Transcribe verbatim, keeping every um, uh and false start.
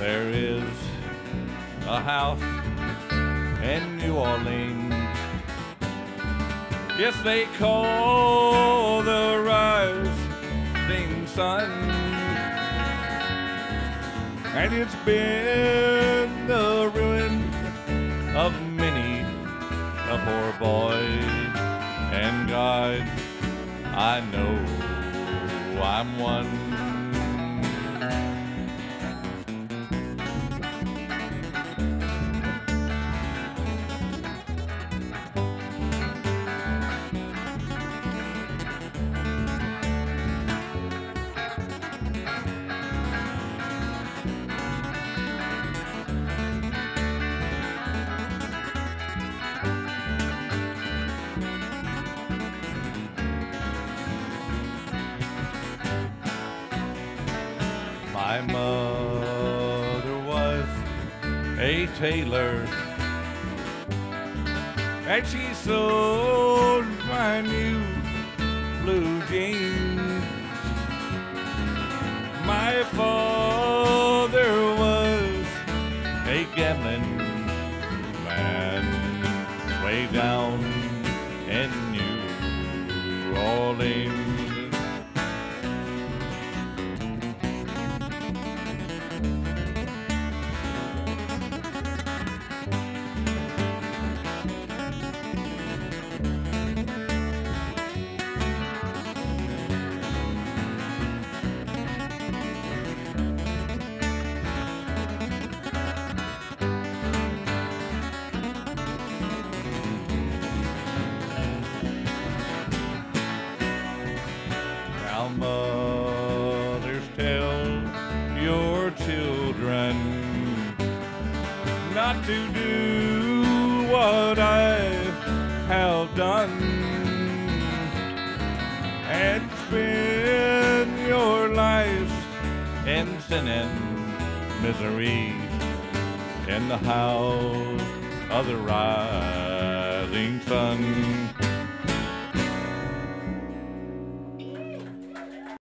There is a house in New Orleans. Yes, they call the rising sun, and it's been the ruin of many a poor boy. And God, I know I'm one. My mother was a tailor, and she sewed my new blue jeans. My father was a gambling man way down in New Orleans. Now, mothers, tell your children not to do what I have done, and spend your lives in sin and misery in the house of the rising sun.